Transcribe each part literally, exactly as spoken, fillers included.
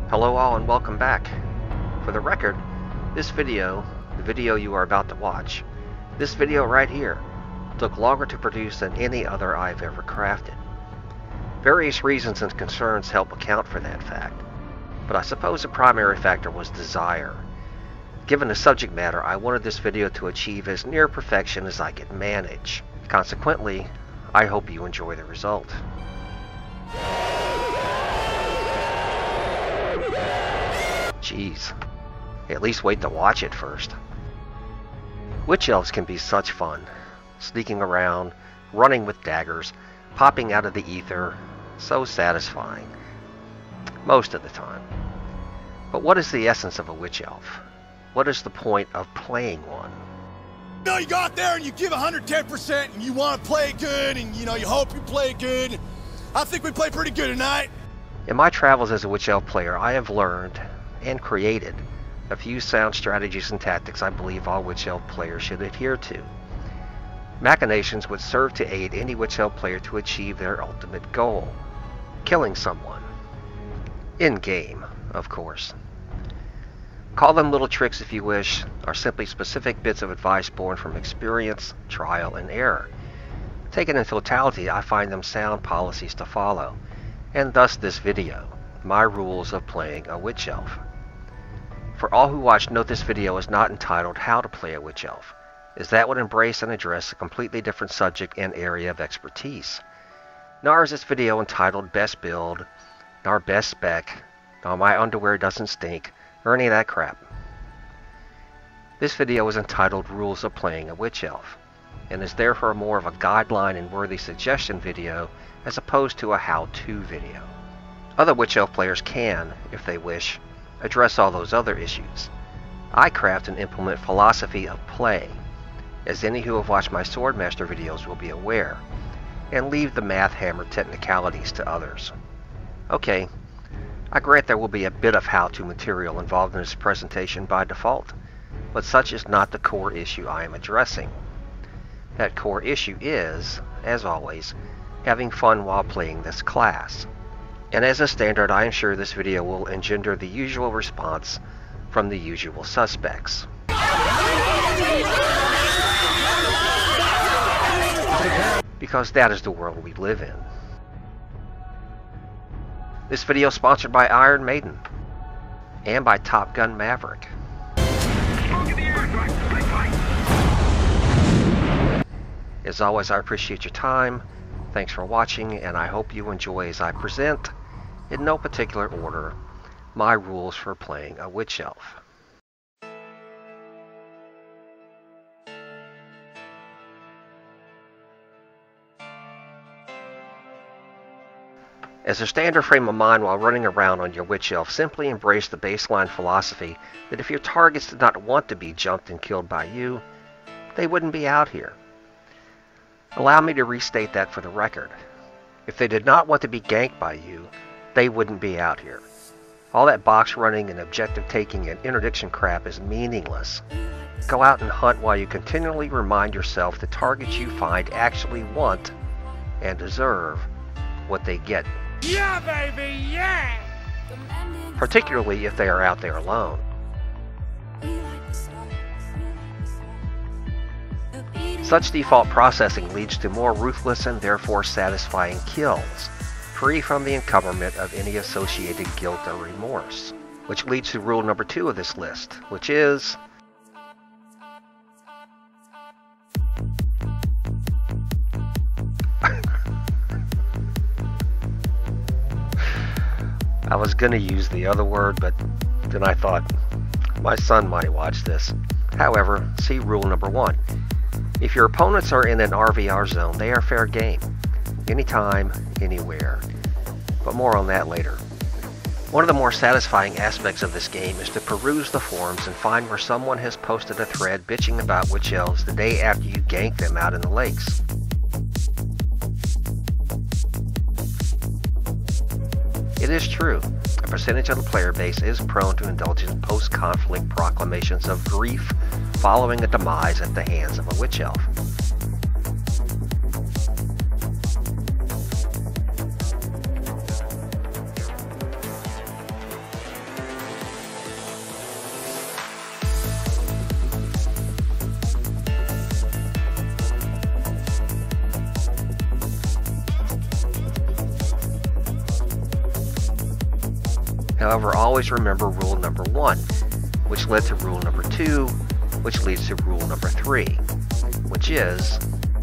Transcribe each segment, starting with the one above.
Hello all and welcome back. For the record, this video, the video you are about to watch, this video right here, took longer to produce than any other I've ever crafted. Various reasons and concerns help account for that fact, but I suppose the primary factor was desire. Given the subject matter, I wanted this video to achieve as near perfection as I could manage. Consequently, I hope you enjoy the result. Jeez. At least wait to watch it first. Witch elves can be such fun. Sneaking around, running with daggers, popping out of the ether. So satisfying. Most of the time. But what is the essence of a witch elf? What is the point of playing one? You know, you go out there and you give one hundred ten percent and you want to play good and, you know, you hope you play good. I think we play pretty good tonight. In my travels as a witch elf player, I have learned and created a few sound strategies and tactics I believe all witch elf players should adhere to. Machinations would serve to aid any witch elf player to achieve their ultimate goal, killing someone. In-game, of course. Call them little tricks if you wish, or simply specific bits of advice born from experience, trial, and error. Taken in totality, I find them sound policies to follow, and thus this video, my rules of playing a witch elf. For all who watch, note this video is not entitled How to Play a Witch Elf, as that would embrace and address a completely different subject and area of expertise. Nor is this video entitled Best Build, nor Best Spec, nor My Underwear Doesn't Stink, or any of that crap. This video is entitled Rules of Playing a Witch Elf, and is therefore more of a guideline and worthy suggestion video as opposed to a how-to video. Other witch elf players can, if they wish, address all those other issues. I craft and implement philosophy of play, as any who have watched my Swordmaster videos will be aware, and leave the math hammer technicalities to others. Okay, I grant there will be a bit of how-to material involved in this presentation by default, but such is not the core issue I am addressing. That core issue is, as always, having fun while playing this class. And as a standard, I am sure this video will engender the usual response from the usual suspects. Because that is the world we live in. This video is sponsored by Iron Maiden and by Top Gun Maverick. As always, I appreciate your time. Thanks for watching, and I hope you enjoy as I present, in no particular order, my rules for playing a witch elf. As a standard frame of mind while running around on your witch elf, simply embrace the baseline philosophy that if your targets did not want to be jumped and killed by you, they wouldn't be out here. Allow me to restate that for the record. If they did not want to be ganked by you, they wouldn't be out here. All that box running and objective taking and interdiction crap is meaningless. Go out and hunt while you continually remind yourself the targets you find actually want and deserve what they get. Yeah, baby, yeah! Particularly if they are out there alone. Such default processing leads to more ruthless and therefore satisfying kills, free from the encumberment of any associated guilt or remorse. Which leads to rule number two of this list, which is... I was gonna use the other word, but then I thought, my son might watch this. However, see rule number one. If your opponents are in an R V R zone, they are fair game. Anytime, anywhere. But more on that later. One of the more satisfying aspects of this game is to peruse the forums and find where someone has posted a thread bitching about witch elves the day after you gank them out in the lakes. It is true, a percentage of the player base is prone to indulge in post-conflict proclamations of grief following a demise at the hands of a witch elf. However, always remember rule number one, which led to rule number two, which leads to rule number three, which is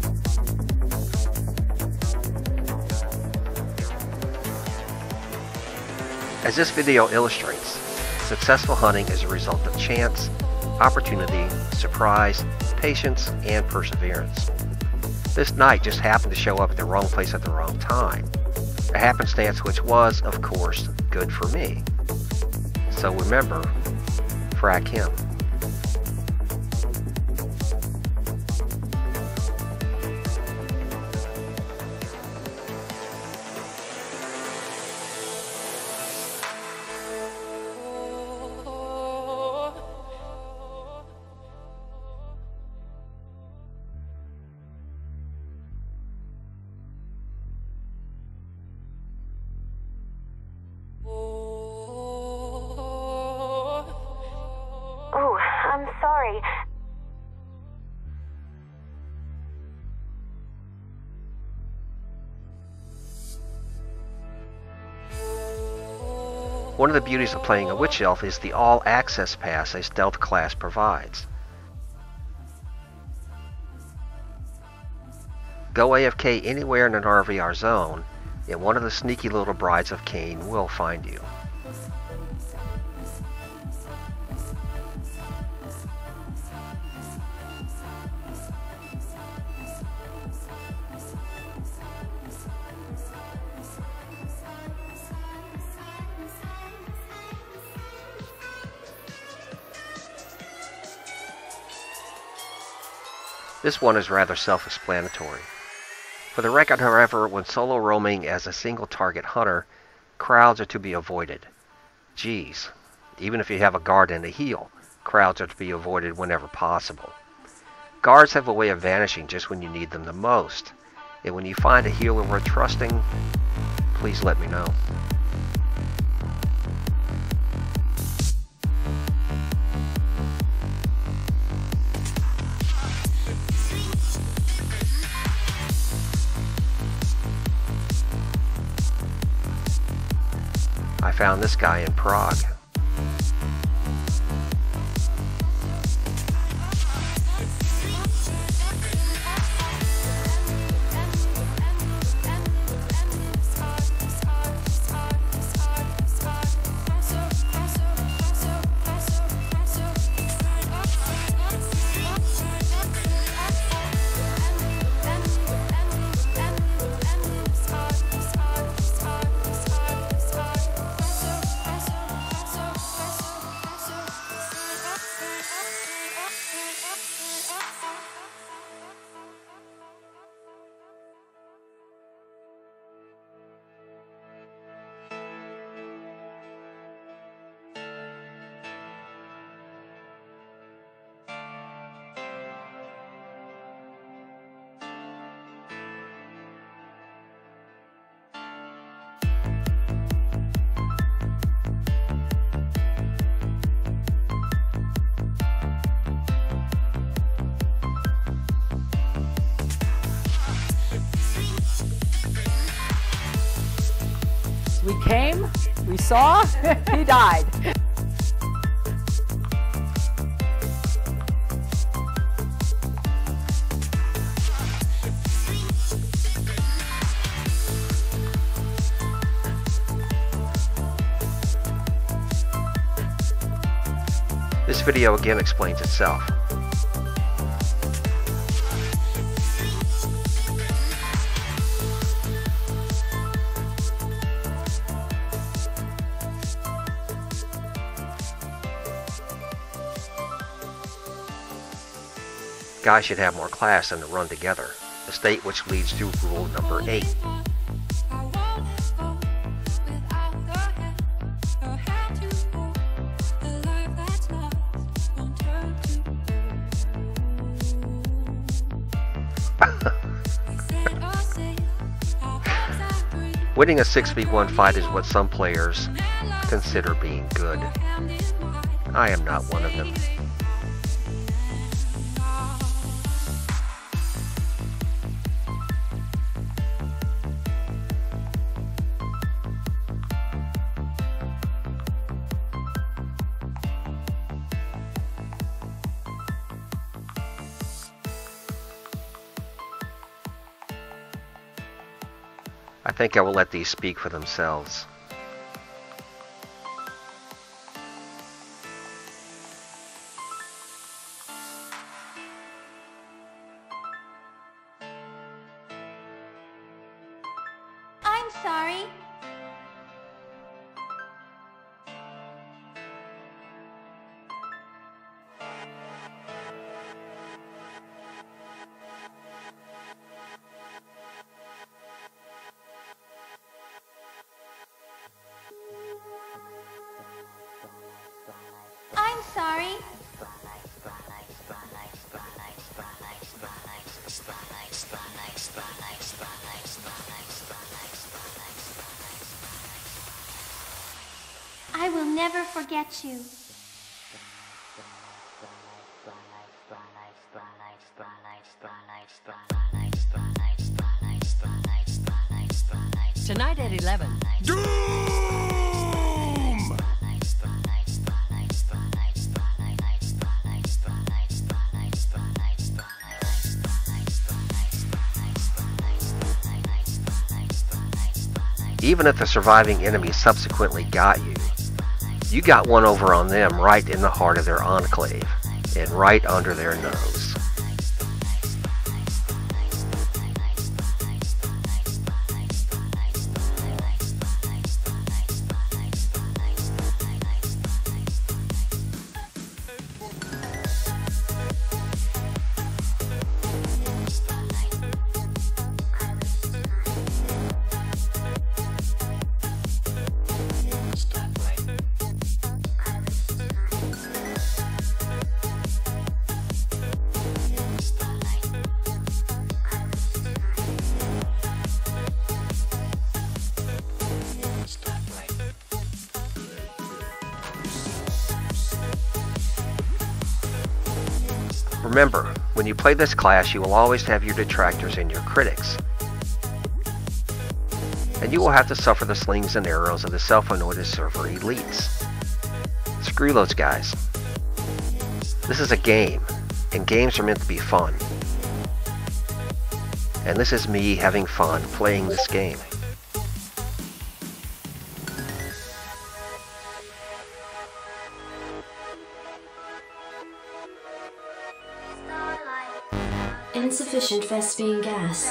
as this video illustrates, successful hunting is a result of chance, opportunity, surprise, patience, and perseverance. This knight just happened to show up at the wrong place at the wrong time. A happenstance which was, of course, good for me. So remember, frack him. Oh, I'm sorry. One of the beauties of playing a Witch Elf is the all-access pass a stealth class provides. Go A F K anywhere in an R V R zone, and one of the sneaky little brides of Cain will find you. This one is rather self-explanatory. For the record, however, when solo roaming as a single target hunter, crowds are to be avoided. Geez, even if you have a guard and a heal, crowds are to be avoided whenever possible. Guards have a way of vanishing just when you need them the most, and when you find a healer worth trusting, please let me know. I found this guy in Prague. We came, we saw, he died. This video again explains itself. Guys should have more class than to run together, a state which leads to rule number eight. Winning a six v one fight is what some players consider being good. I am not one of them. I think I will let these speak for themselves. I'm sorry. I'm sorry. I will never forget you. Tonight at eleven. Doom! Even if the surviving enemy subsequently got you, you got one over on them right in the heart of their enclave, and right under their nose. Remember, when you play this class, you will always have your detractors and your critics. And you will have to suffer the slings and arrows of the self-anointed server elites. Screw those guys. This is a game, and games are meant to be fun. And this is me having fun playing this game. Insufficient Vespine gas.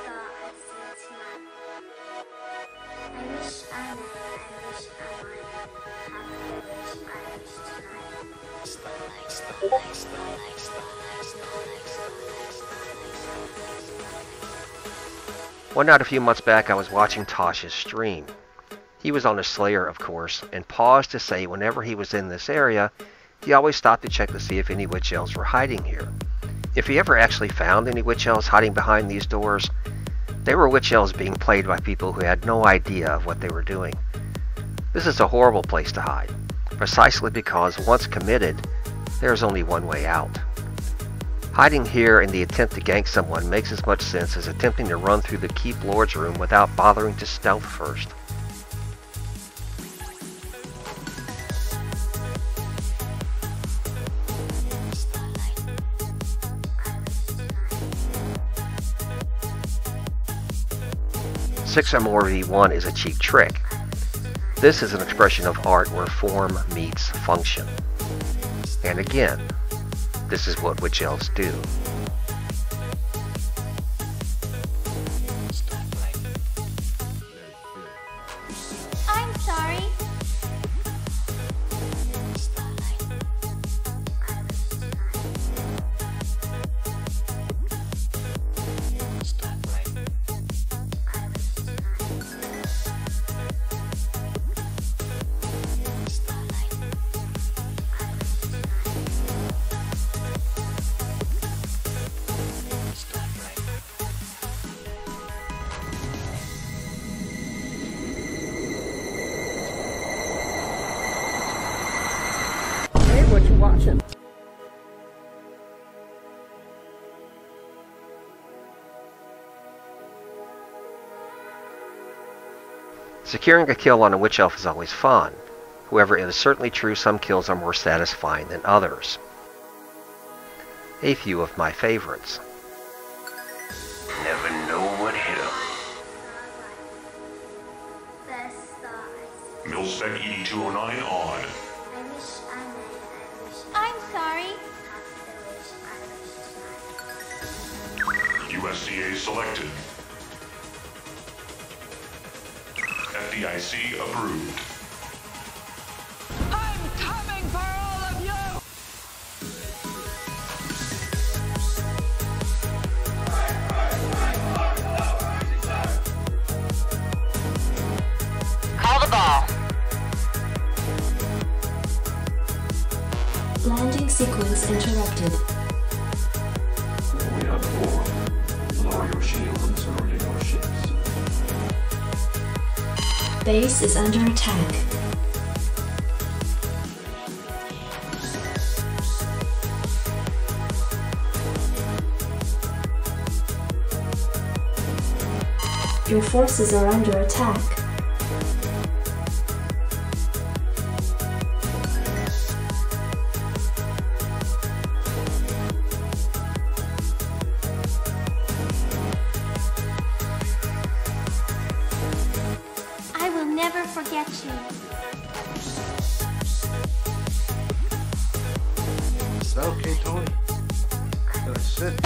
One night a few months back I was watching Tosh's stream. He was on a Slayer, of course, and paused to say whenever he was in this area, he always stopped to check to see if any witch elves were hiding here. If he ever actually found any witch elves hiding behind these doors, they were witch elves being played by people who had no idea of what they were doing. This is a horrible place to hide, precisely because once committed, there is only one way out. Hiding here in the attempt to gank someone makes as much sense as attempting to run through the Keep Lord's room without bothering to stealth first. six or more v one is a cheap trick. This is an expression of art where form meets function. And again, this is what witch elves do. I'm sorry. What you watching? Securing a kill on a witch elf is always fun. However, it is certainly true some kills are more satisfying than others. A few of my favorites. Never know what hit 'em. Milspec E two oh nine on. I'm sorry. U S C A selected. F D I C approved. I'm coming for all of you! Call the ball. Landing sequence interrupted. We have four. Lower your shield and surrender your ships. Base is under attack. Your forces are under attack. I will never forget you. Is that okay, Tony? Can I sit?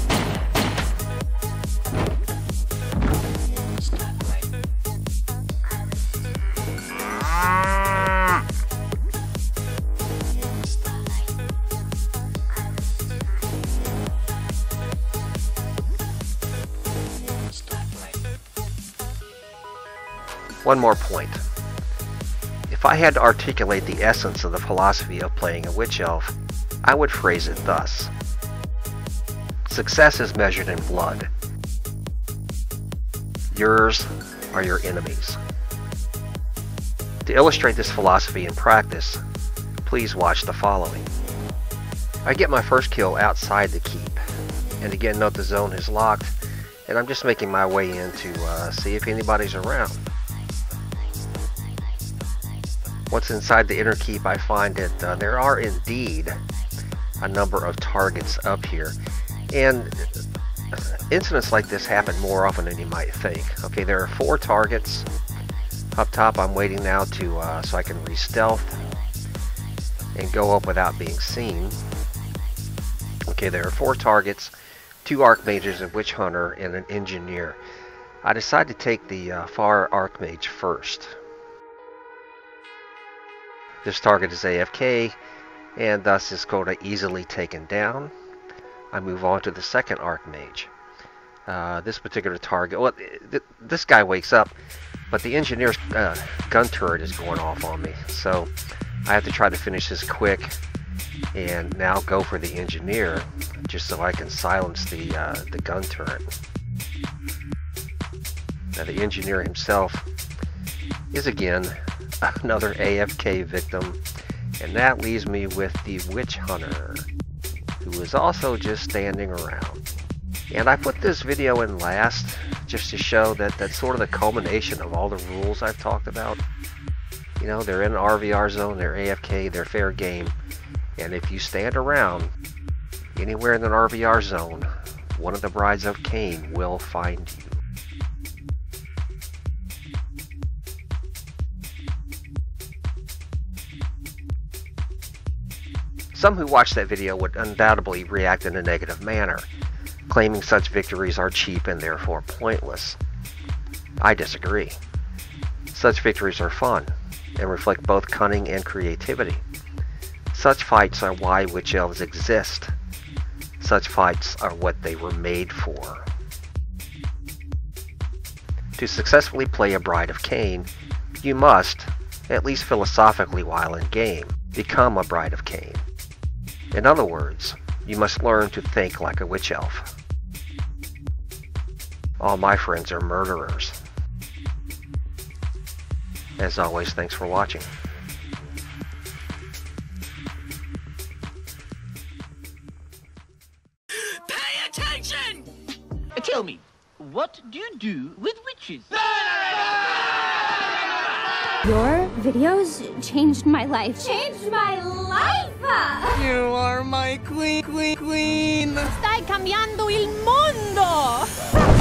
One more point. If I had to articulate the essence of the philosophy of playing a witch elf, I would phrase it thus. Success is measured in blood. Yours are your enemies. To illustrate this philosophy in practice, please watch the following. I get my first kill outside the keep, and again note the zone is locked, and I'm just making my way in to uh, see if anybody's around. Once inside the inner keep, I find that uh, there are indeed a number of targets up here, and incidents like this happen more often than you might think. Okay, there are four targets up top. I'm waiting now to uh, so I can re-stealth and go up without being seen. Okay, there are four targets, two Archmages, a Witch Hunter, and an Engineer. I decided to take the uh, far Archmage first. This target is A F K, and thus is Coda easily taken down. I move on to the second Archmage. Uh, this particular target, well, th this guy wakes up, but the Engineer's uh, gun turret is going off on me, so I have to try to finish this quick, and now go for the Engineer, just so I can silence the uh, the gun turret. Now the Engineer himself is again another A F K victim, and that leaves me with the Witch Hunter, who is also just standing around. And I put this video in last just to show that that's sort of the culmination of all the rules I've talked about. You know, they're in an R V R zone, they're A F K, they're fair game, and if you stand around anywhere in an R V R zone, one of the Brides of Cain will find you. Some who watched that video would undoubtedly react in a negative manner, claiming such victories are cheap and therefore pointless. I disagree. Such victories are fun, and reflect both cunning and creativity. Such fights are why witch elves exist. Such fights are what they were made for. To successfully play a Bride of Cain, you must, at least philosophically while in game, become a Bride of Cain. In other words, you must learn to think like a witch elf. All my friends are murderers. As always, thanks for watching. Pay attention! Tell me, what do you do with witches? Your videos changed my life. Changed my life! You are my queen, queen, queen! Stai cambiando il mondo!